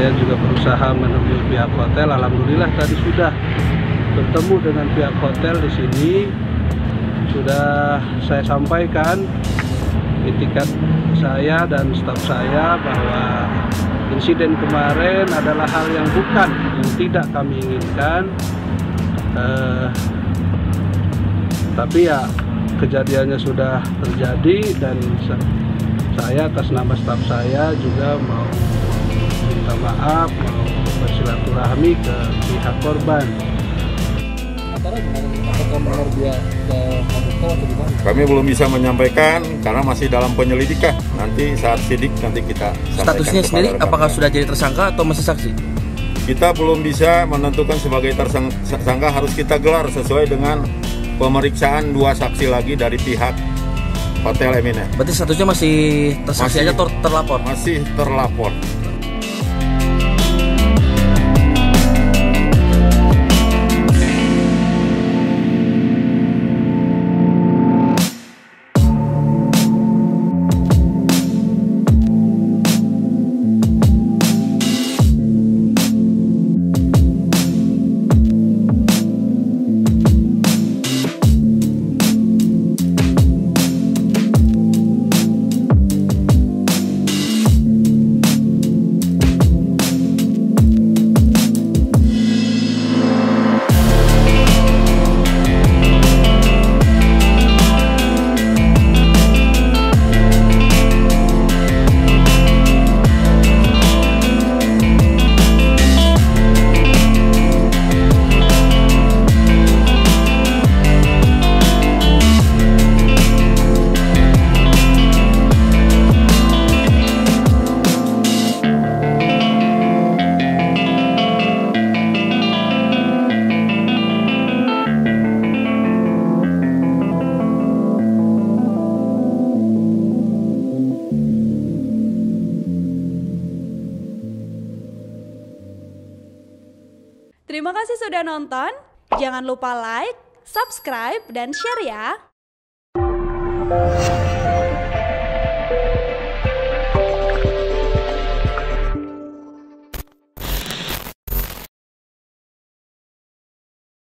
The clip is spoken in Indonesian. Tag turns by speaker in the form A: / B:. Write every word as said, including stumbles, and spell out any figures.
A: Saya juga berusaha menemui pihak hotel. Alhamdulillah tadi sudah bertemu dengan pihak hotel di sini. Sudah saya sampaikan itikat saya dan staf saya bahwa insiden kemarin adalah hal yang bukan, yang tidak kami inginkan. Eh, tapi ya kejadiannya sudah terjadi dan saya atas nama staf saya juga mau minta maaf, mau bersilaturahmi ke pihak korban.
B: Kami belum bisa menyampaikan karena masih dalam penyelidikan. Nanti saat sidik nanti kita sampaikan.
C: Statusnya sendiri apakah sudah jadi tersangka atau masih saksi?
B: Kita belum bisa menentukan sebagai tersangka, harus kita gelar sesuai dengan pemeriksaan dua saksi lagi dari pihak Hotel Emine.
C: Berarti statusnya masih tersaksi
B: masih,
C: aja atau terlapor?
B: Masih terlapor.
D: Terima kasih sudah nonton. Jangan lupa like, subscribe, dan share ya.